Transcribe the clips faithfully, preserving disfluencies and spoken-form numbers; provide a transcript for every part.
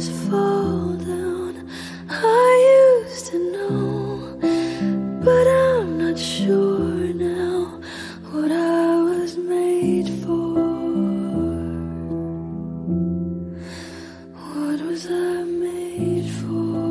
just fall down. I used to know, but I'm not sure now what I was made for. What was I made for?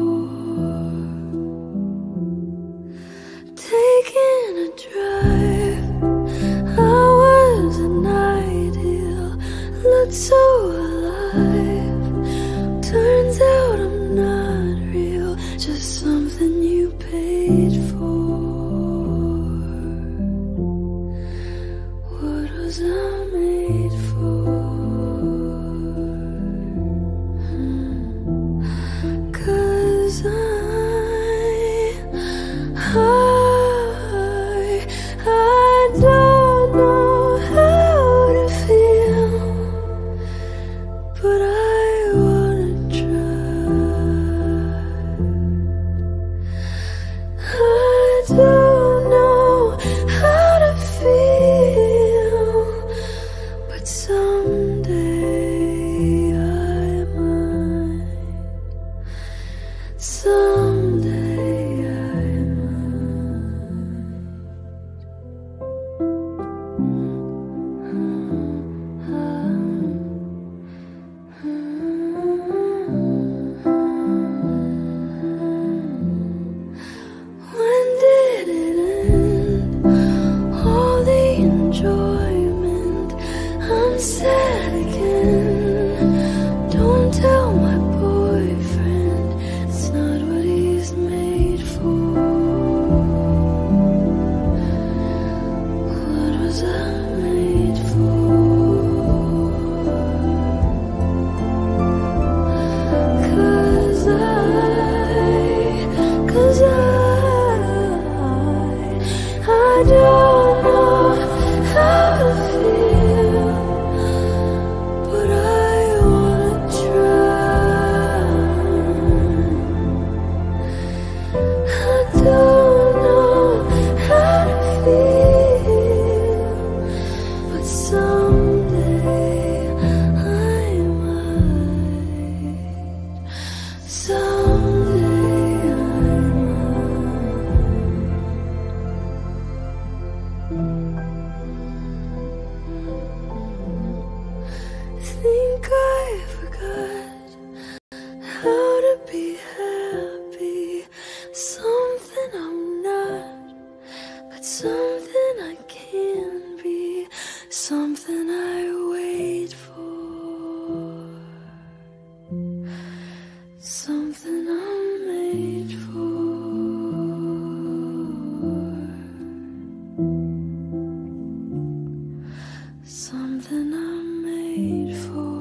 Taking a drive, I was an ideal, looked so alive. Turns out I'm not real, just something you paid for. What was I made for? Cause I, I, I don't know how to feel, but I wanna try. I don't know how to feel, but someday I might. Someday I When did it end? All the enjoyment, I'm sad again. Don't tell my boyfriend, it's not what he's made for. What was I made for? Cause I, cause I, I don't know how to feel, but I wanna try. I don't know how to feel, but someday I might. Someday I think I forgot how to be happy. Something I'm not, but something I can be. Something I wait for. Something I'm made for. Something I'm made for.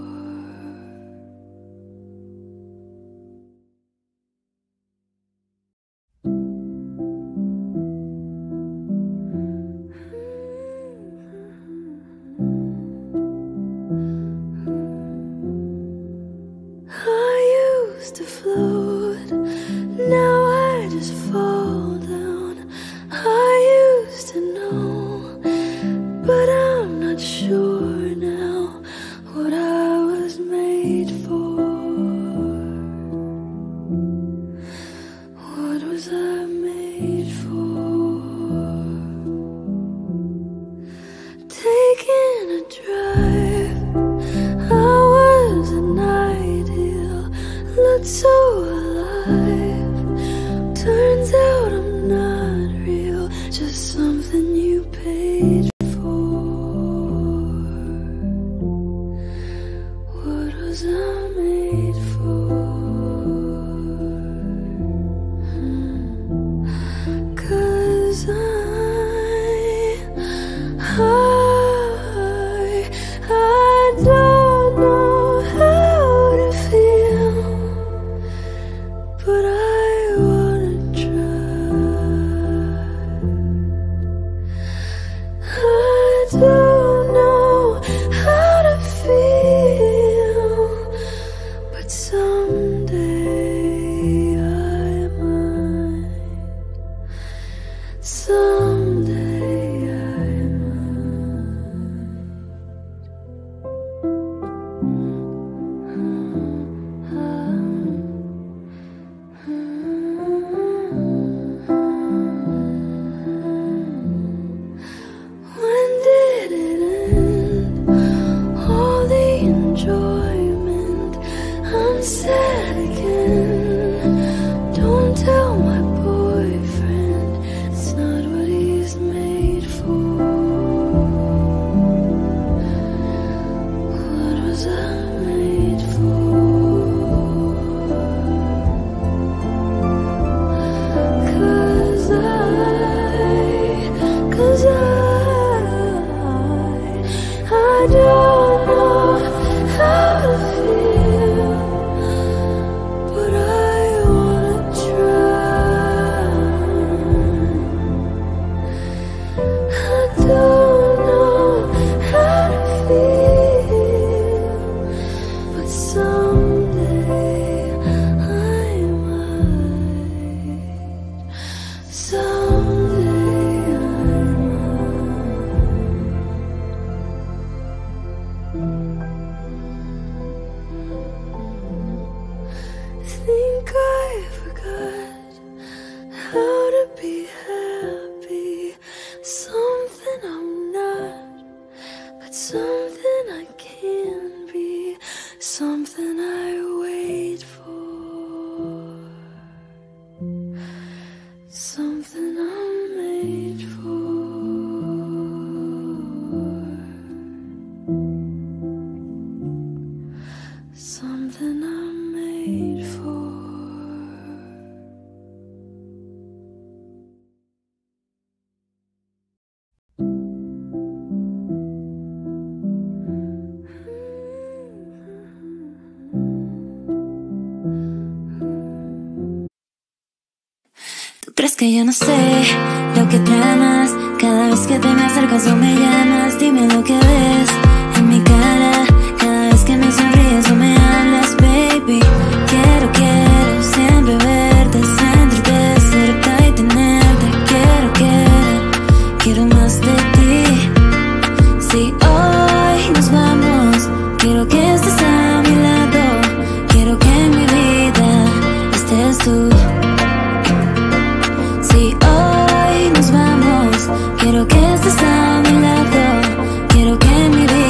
I used to float, now I just fall down. I used to know, but I'm not sure now what I was made for. What was I made for? Taking a drive, I was an ideal, looked so alive. Turns out I'm not real, just something you paid for. What was I made for? Cause I, I, I don't know how to feel, but I wanna try. I don't know how to feel, but someday I might. Someday I might. sad again. Don't tell my boyfriend it's not what he's made for. What was I made for? Cause I, cause I, I don't know how to feel, but I wanna try. I don't know how to feel, but someday I might. Someday I think I forgot how to be happy. Something I'm not, but something I can be. Something I wait for. Something I'm made for. Something I'm made for. ¿Tú crees que yo no sé lo que tramas? Cada vez que te me acercas o me llamas, dime lo que ves en mi cara. Cada vez que me sonríes o me hablas, baby. Quiero, quiero siempre verte, sentirte cerca y tenerte. Quiero, quiero, quiero más de ti. Si hoy nos vamos, quiero que estés a mi lado. Quiero que en mi vida estés tú. Si hoy nos vamos, quiero que estés a mi lado. Quiero que en mi vida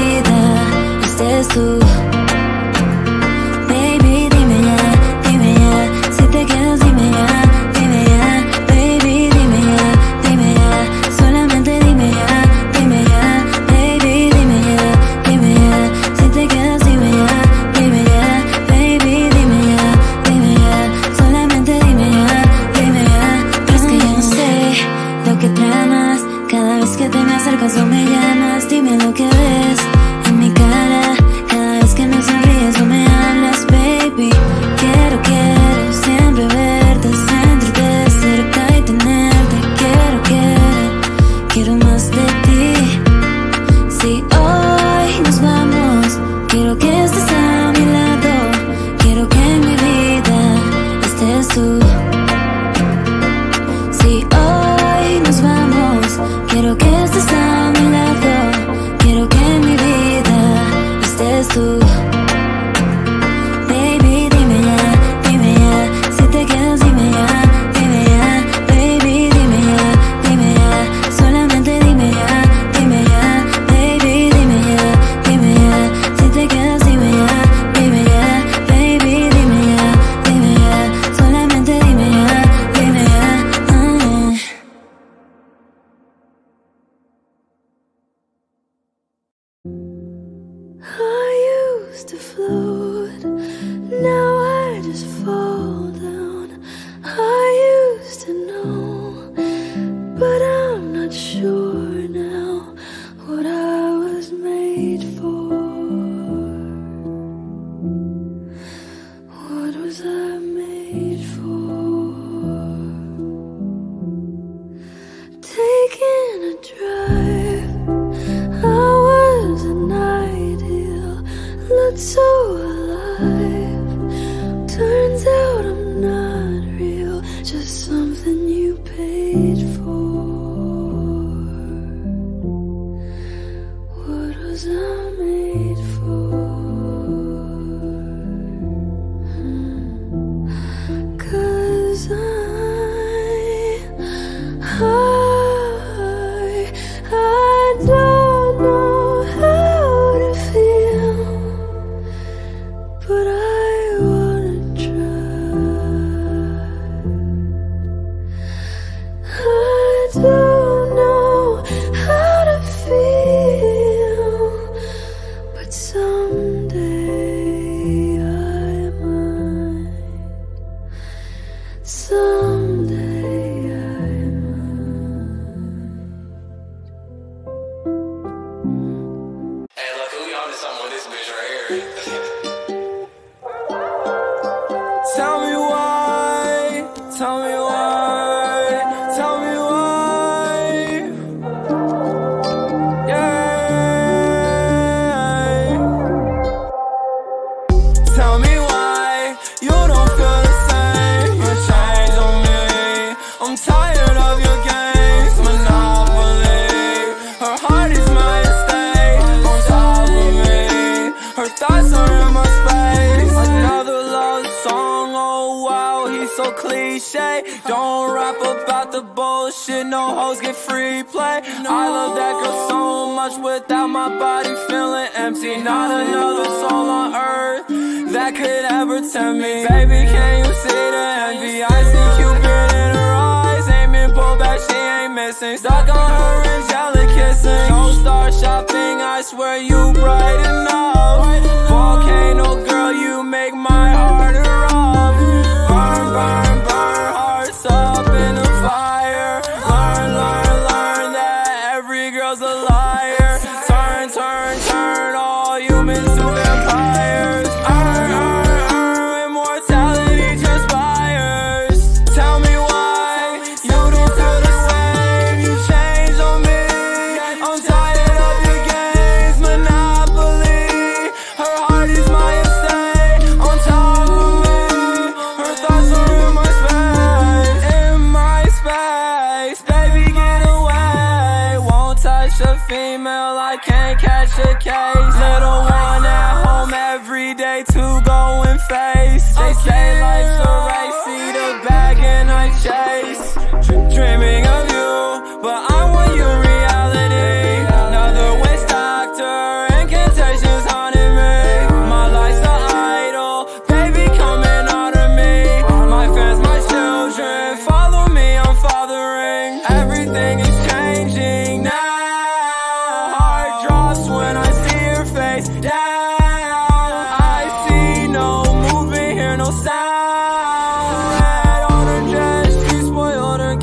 so cliche. Don't rap about the bullshit, no hoes get free play. I love that girl so much, without my body feeling empty. Not another soul on earth that could ever tempt me. Baby, can you see the envy? I see Cupid in her eyes, aiming, pull back, she ain't missing. Stuck on her angelic kissing. Don't start shopping, I swear you brighten up. Volcano girl, you make my heart erupt. Burn, burn, burn, hearts up in the fire. Learn, learn, learn that every girl's a liar. Turn, turn, turn all humans to vampires. Earn, earn, earn, immortality transpires. Tell me why you don't feel the same. You changed on me. I'm tired of your games, Monopoly. Her heart is my estate, on top of me. Her thoughts are in my space, in my space. Baby, get away. Won't touch a female, I can't catch a case. Little one at home every day to go and face. They say life's a race, see the bag and I chase. Dreaming of you, but I want you reality. Another waste doctor, incantations haunting me. My life's an idol, baby coming out of me. My fans, my children, follow me, I'm fathering. Everything is changing now. Heart drops when I see your face down. I see no movement, hear no sound. Red on her dress, she spoiled her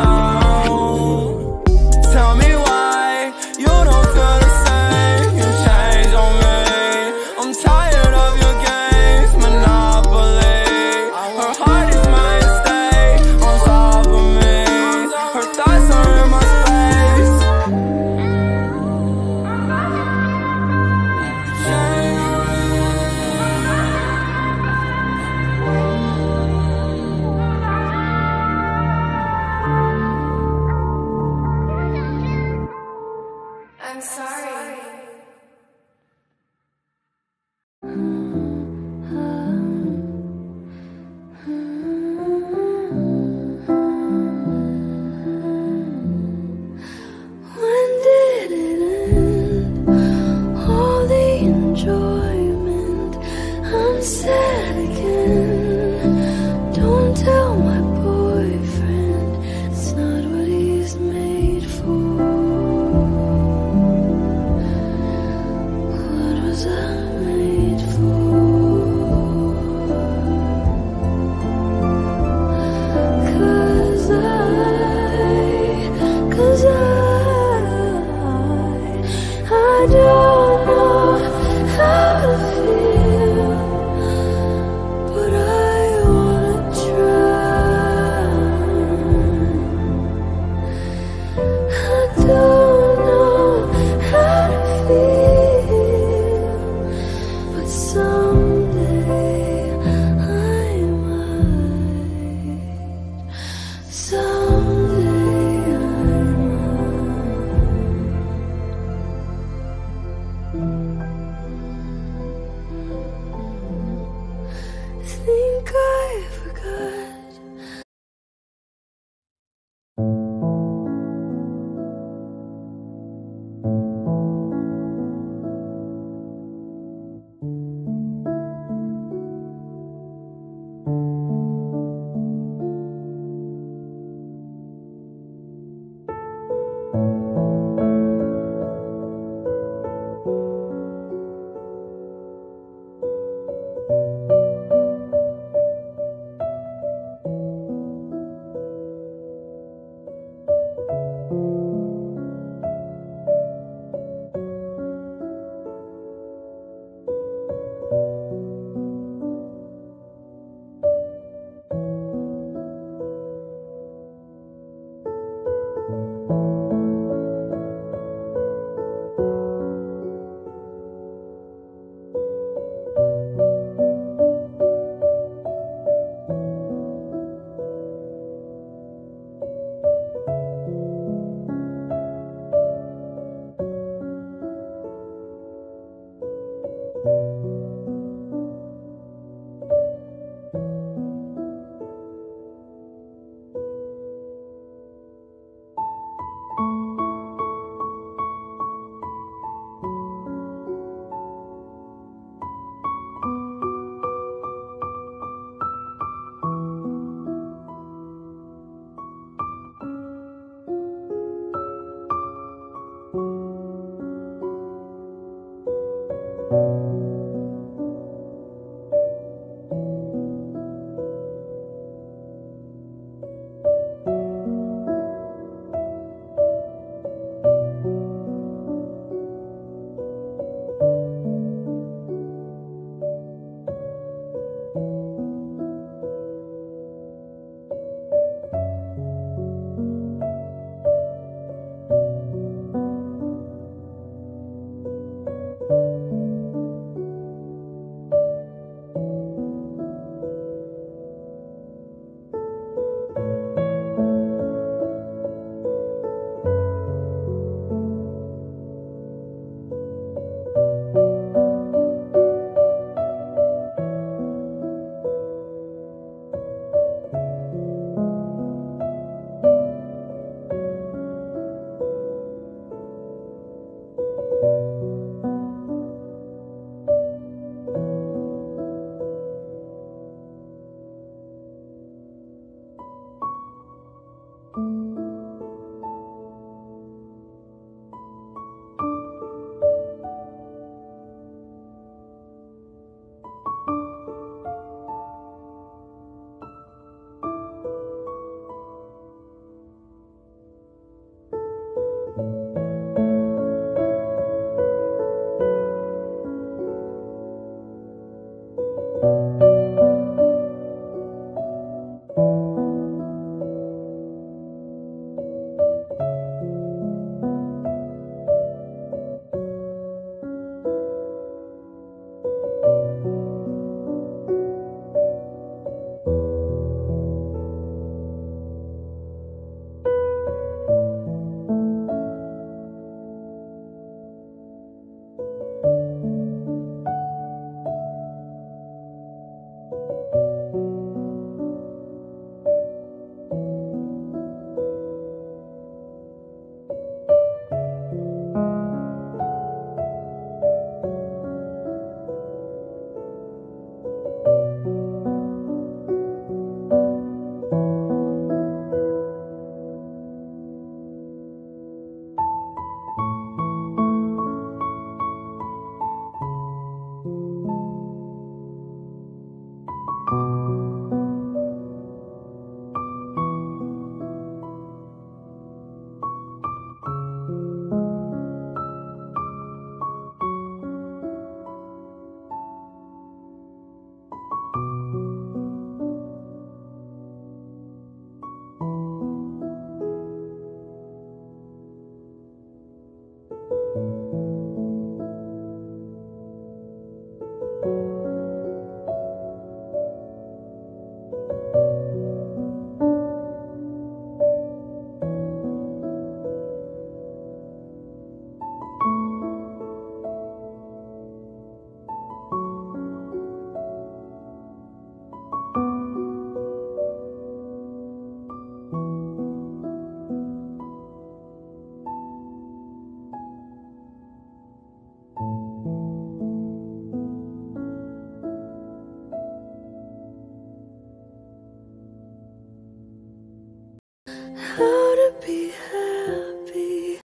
gown. Tell me why you don't feel the same. You changed on me. I'm tired of your games, Monopoly. Her heart is my estate, on top of me. Her thoughts are in my space. I'm sorry. When did it end? All the enjoyment, I'm sad again.